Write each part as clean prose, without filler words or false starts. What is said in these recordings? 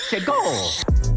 Llegó.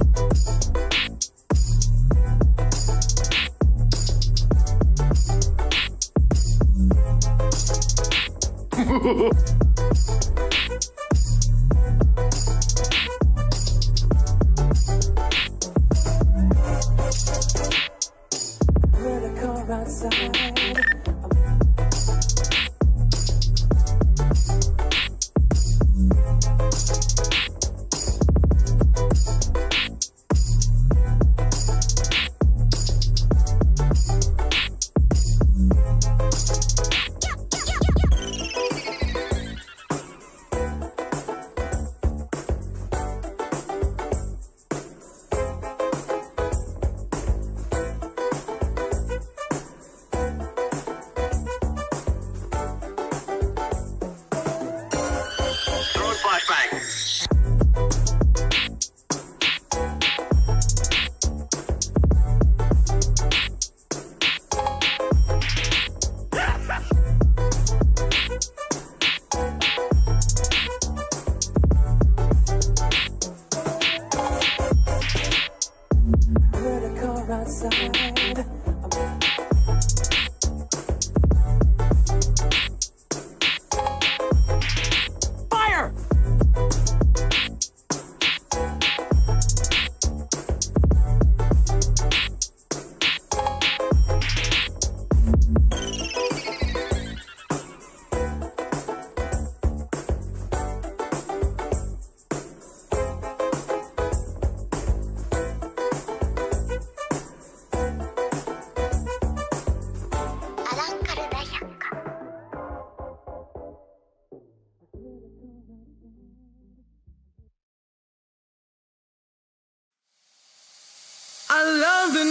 I love the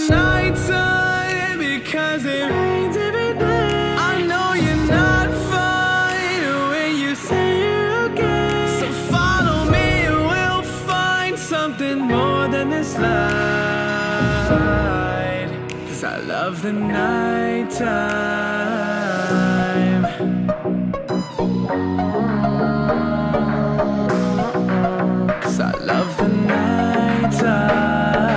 nighttime because it rains every day. I know you're not fine when you say you're okay. So follow me and we'll find something more than this light. 'Cause I love the nighttime. 'Cause I love the nighttime.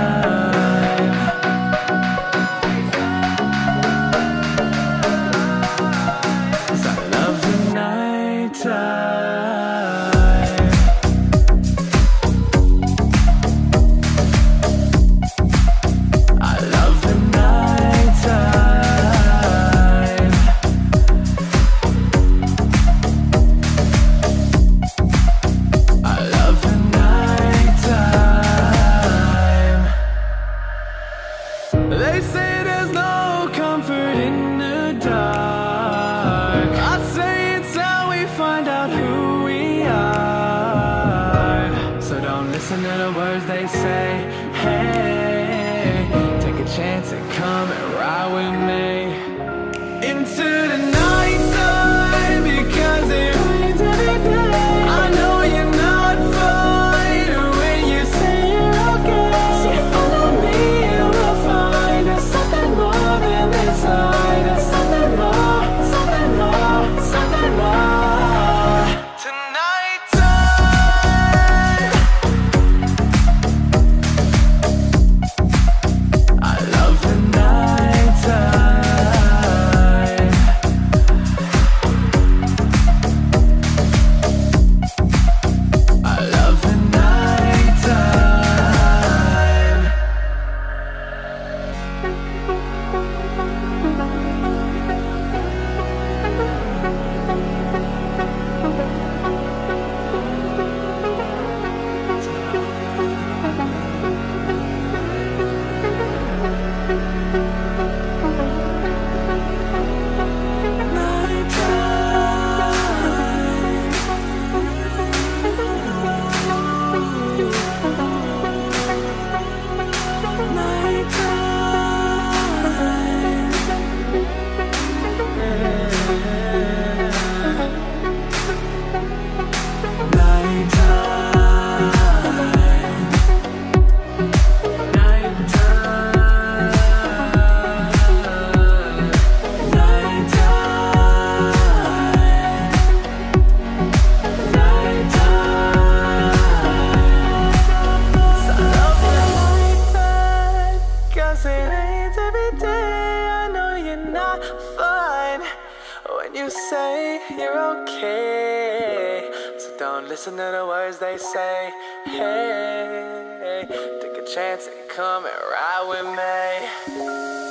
They say there's no comfort in the dark. I say it's how we find out who we are. So don't listen to the words they say. Hey, take a chance and come and ride with me into the night time because it rains every day. I know you're not fine when you say you're okay. So follow me and we'll find something more than this light. Something more, something more, something more. Tonight time. I love the night time. okay. So don't listen to the words they say. Hey, take a chance and come and ride with me.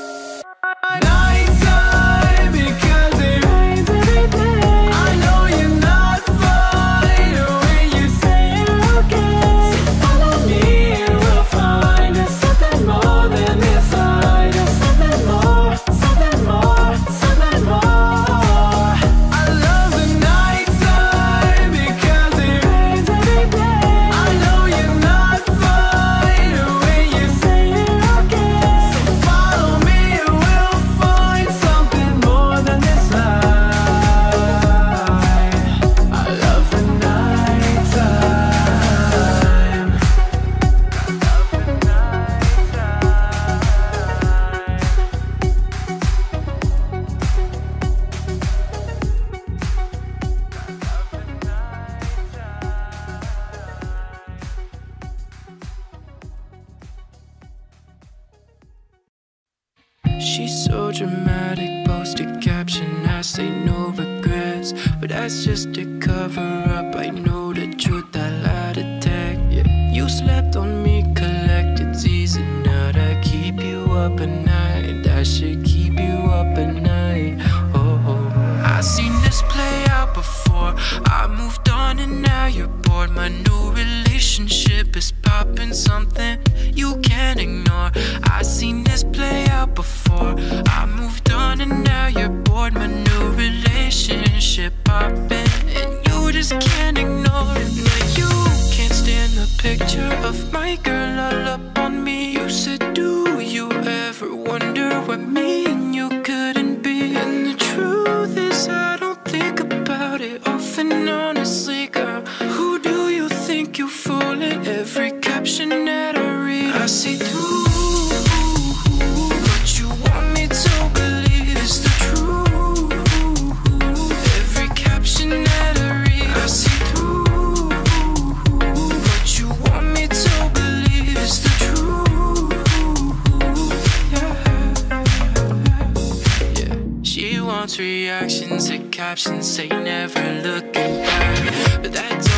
Nighttime because it rains every day. I know you're not fine when you say you're okay. So follow me and we'll find there's something more than this light. There's something more, something more, something more. I love the nighttime because it rains every day. I know you're not fine when you say you're okay. So follow me and we'll find something more than this light. I love the nighttime. She's so dramatic, posted caption, I say no regrets. But that's just a cover up, I know the truth, I lied to tag. Yeah. You slept on me, collected Z's, and now that keep you up at night. That should keep you up at night. Oh, I seen this play out before. I moved on and now you're bored. My new relationship is popping, something you can't ignore. I seen this play out before. I moved on and now you're bored. My new relationship popping and you just can't ignore it. Now you can't stand the picture of my girl all up on me. You said, do you ever wonder what me and you couldn't be? And the truth is I don't think about it often, honestly, girl. Who do you think you're fooling? Every caption that I read, I see through. What you want me to believe is the truth. Every caption that I read, I see through. What you want me to believe is the truth. Yeah. She wants reactions to captions, say never looking back. But that's